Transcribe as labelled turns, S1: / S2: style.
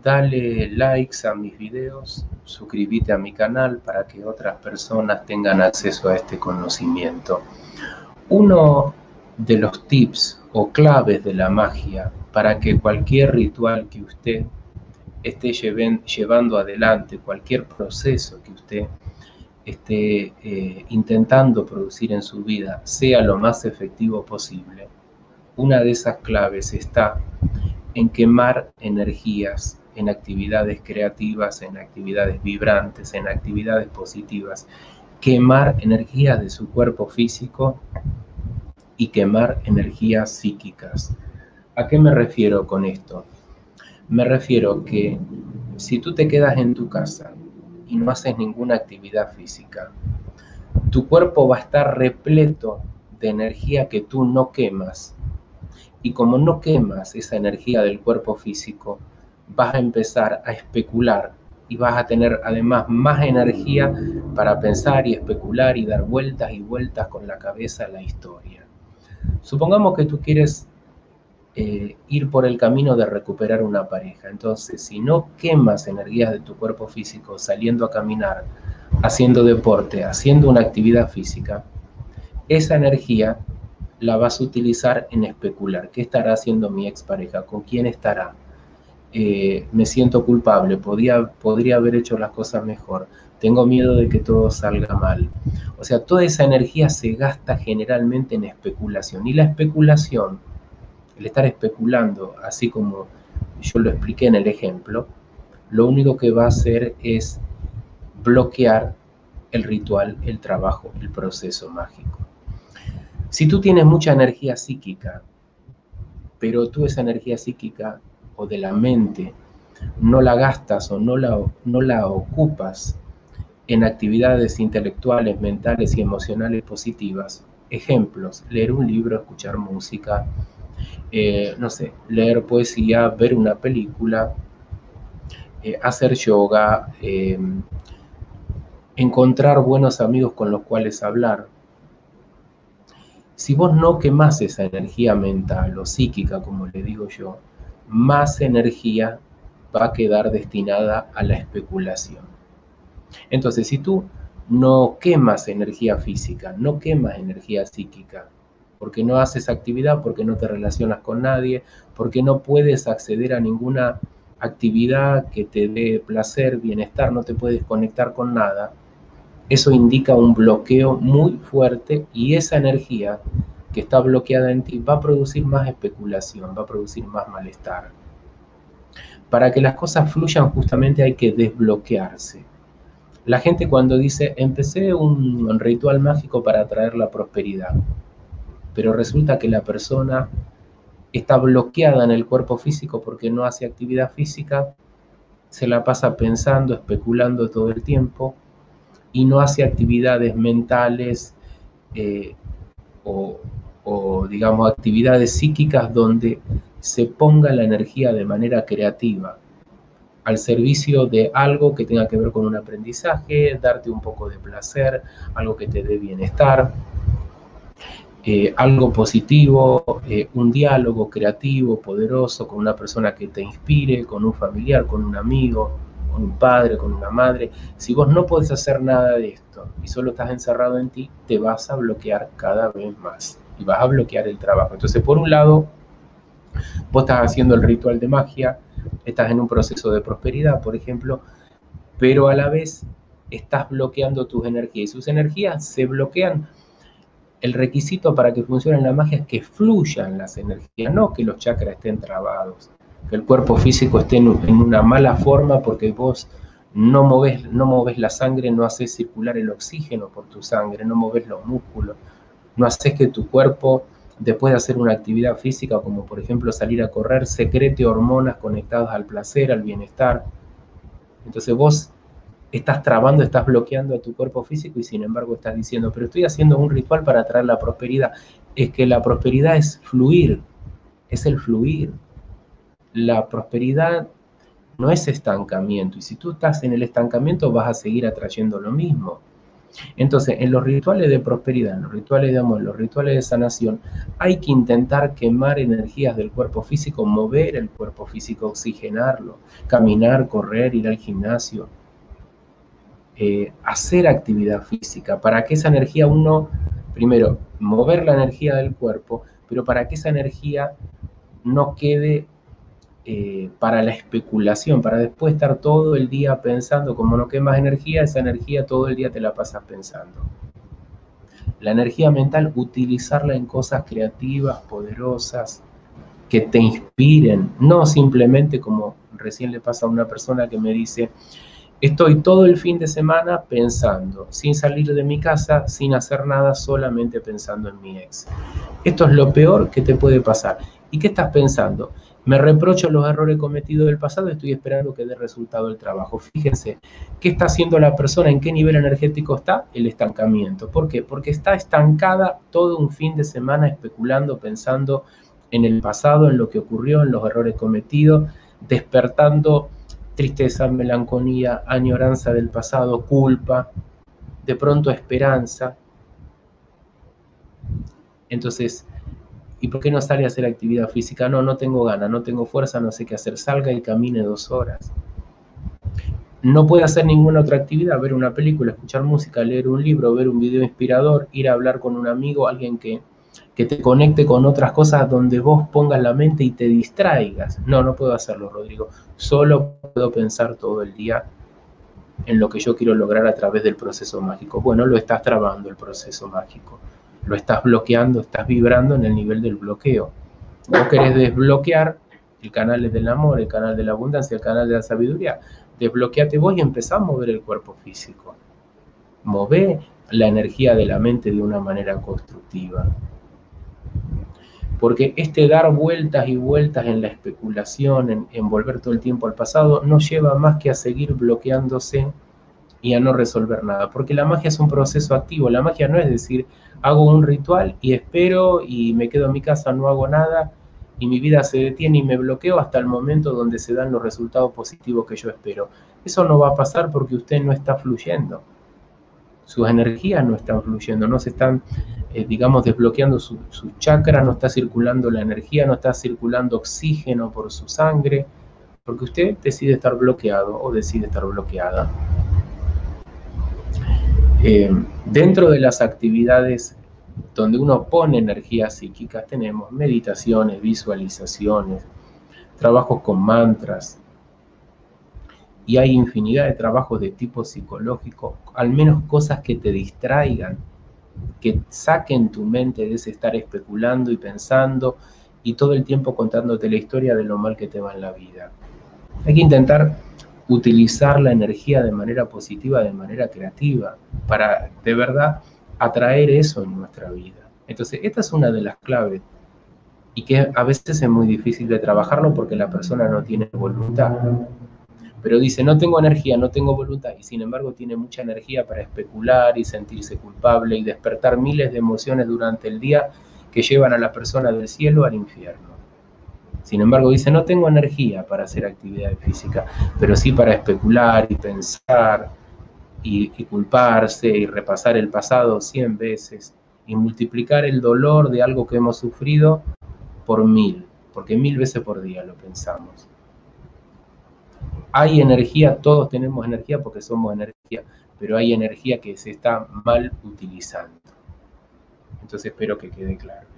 S1: dale likes a mis videos, suscríbete a mi canal para que otras personas tengan acceso a este conocimiento. Uno de los tips o claves de la magia para que cualquier ritual que usted esté llevando adelante, cualquier proceso que usted esté intentando producir en su vida, sea lo más efectivo posible, una de esas claves está en quemar energías en actividades creativas, en actividades vibrantes, en actividades positivas. Quemar energías de su cuerpo físico y quemar energías psíquicas. ¿A qué me refiero con esto? Me refiero que si tú te quedas en tu casa y no haces ninguna actividad física, tu cuerpo va a estar repleto de energía que tú no quemas. Y como no quemas esa energía del cuerpo físico, vas a empezar a especular y vas a tener además más energía para pensar y especular y dar vueltas y vueltas con la cabeza a la historia. Supongamos que tú quieres ir por el camino de recuperar una pareja. Entonces, si no quemas energías de tu cuerpo físico saliendo a caminar, haciendo deporte, haciendo una actividad física, esa energía la vas a utilizar en especular. ¿Qué estará haciendo mi expareja? ¿Con quién estará? Me siento culpable, podría haber hecho las cosas mejor, tengo miedo de que todo salga mal. O sea, toda esa energía se gasta generalmente en especulación. Y la especulación, el estar especulando, así como yo lo expliqué en el ejemplo, lo único que va a hacer es bloquear el ritual, el trabajo, el proceso mágico. Si tú tienes mucha energía psíquica, pero tú esa energía psíquica o de la mente no la gastas o no la ocupas en actividades intelectuales, mentales y emocionales positivas, ejemplos, leer un libro, escuchar música, no sé, leer poesía, ver una película, hacer yoga, encontrar buenos amigos con los cuales hablar. Si vos no quemás esa energía mental o psíquica, como le digo yo, más energía va a quedar destinada a la especulación. Entonces, si tú no quemas energía física, no quemas energía psíquica, porque no haces actividad, porque no te relacionas con nadie, porque no puedes acceder a ninguna actividad que te dé placer, bienestar, no te puedes conectar con nada, eso indica un bloqueo muy fuerte y esa energía que está bloqueada en ti va a producir más especulación, va a producir más malestar. Para que las cosas fluyan justamente hay que desbloquearse. La gente cuando dice, empecé un ritual mágico para atraer la prosperidad, pero resulta que la persona está bloqueada en el cuerpo físico porque no hace actividad física, se la pasa pensando, especulando todo el tiempo y no hace actividades mentales eh, o digamos actividades psíquicas donde se ponga la energía de manera creativa al servicio de algo que tenga que ver con un aprendizaje, darte un poco de placer, algo que te dé bienestar, algo positivo, un diálogo creativo, poderoso, con una persona que te inspire, con un familiar, con un amigo, con un padre, con una madre. Si vos no podés hacer nada de esto y solo estás encerrado en ti, te vas a bloquear cada vez más y vas a bloquear el trabajo. Entonces, por un lado, vos estás haciendo el ritual de magia, estás en un proceso de prosperidad, por ejemplo, pero a la vez estás bloqueando tus energías y sus energías se bloquean. El requisito para que funcione la magia es que fluyan las energías, no que los chakras estén trabados, que el cuerpo físico esté en una mala forma porque vos no movés la sangre, no haces circular el oxígeno por tu sangre, no movés los músculos, no haces que tu cuerpo, después de hacer una actividad física, como por ejemplo salir a correr, secrete hormonas conectadas al placer, al bienestar. Entonces vos estás trabando, estás bloqueando a tu cuerpo físico y sin embargo estás diciendo, pero estoy haciendo un ritual para atraer la prosperidad. Es que la prosperidad es fluir, es el fluir. La prosperidad no es estancamiento y si tú estás en el estancamiento vas a seguir atrayendo lo mismo. Entonces, en los rituales de prosperidad, en los rituales de amor, en los rituales de sanación, hay que intentar quemar energías del cuerpo físico, mover el cuerpo físico, oxigenarlo, caminar, correr, ir al gimnasio, hacer actividad física, para que esa energía primero, mover la energía del cuerpo, pero para que esa energía no quede para la especulación, para después estar todo el día pensando. Como no quemas energía, esa energía todo el día te la pasas pensando. La energía mental, utilizarla en cosas creativas, poderosas, que te inspiren, no simplemente como recién le pasa a una persona que me dice: estoy todo el fin de semana pensando, sin salir de mi casa, sin hacer nada, solamente pensando en mi ex. Esto es lo peor que te puede pasar. ¿Y qué estás pensando? Me reprocho los errores cometidos del pasado y estoy esperando que dé resultado el trabajo. Fíjense, ¿qué está haciendo la persona? ¿En qué nivel energético está? El estancamiento. ¿Por qué? Porque está estancada todo un fin de semana especulando, pensando en el pasado, en lo que ocurrió, en los errores cometidos, despertando tristeza, melancolía, añoranza del pasado, culpa, de pronto esperanza. Entonces, ¿y por qué no sale a hacer actividad física? No tengo ganas, no tengo fuerza, no sé qué hacer. Salga y camine 2 horas. No puede hacer ninguna otra actividad: ver una película, escuchar música, leer un libro, ver un video inspirador, ir a hablar con un amigo, alguien que te conecte con otras cosas donde vos pongas la mente y te distraigas. No puedo hacerlo, Rodrigo. Solo puedo pensar todo el día en lo que yo quiero lograr a través del proceso mágico. Bueno, lo estás trabando el proceso mágico. Lo estás bloqueando, estás vibrando en el nivel del bloqueo. Vos querés desbloquear el canal del amor, el canal de la abundancia, el canal de la sabiduría. Desbloqueate vos y empezá a mover el cuerpo físico. Mové la energía de la mente de una manera constructiva. Porque este dar vueltas y vueltas en la especulación, en volver todo el tiempo al pasado, no lleva más que a seguir bloqueándose y a no resolver nada. Porque la magia es un proceso activo. La magia no es decir, hago un ritual y espero y me quedo en mi casa, no hago nada y mi vida se detiene y me bloqueo hasta el momento donde se dan los resultados positivos que yo espero. Eso no va a pasar porque usted no está fluyendo. Sus energías no están fluyendo, no se están, digamos, desbloqueando sus chakras, no está circulando la energía, no está circulando oxígeno por su sangre, porque usted decide estar bloqueado o decide estar bloqueada. Dentro de las actividades donde uno pone energías psíquicas tenemos meditaciones, visualizaciones, trabajos con mantras, y hay infinidad de trabajos de tipo psicológico, al menos cosas que te distraigan, que saquen tu mente de ese estar especulando y pensando y todo el tiempo contándote la historia de lo mal que te va en la vida. Hay que intentar utilizar la energía de manera positiva, de manera creativa, para de verdad atraer eso en nuestra vida. Entonces, esta es una de las claves y que a veces es muy difícil de trabajarlo porque la persona no tiene voluntad. Pero dice, no tengo energía, no tengo voluntad, y sin embargo tiene mucha energía para especular y sentirse culpable y despertar miles de emociones durante el día que llevan a la persona del cielo al infierno. Sin embargo dice, no tengo energía para hacer actividad física, pero sí para especular y pensar y culparse y repasar el pasado 100 veces y multiplicar el dolor de algo que hemos sufrido por 1000, porque 1000 veces por día lo pensamos. Hay energía, todos tenemos energía porque somos energía, pero hay energía que se está mal utilizando. Entonces espero que quede claro.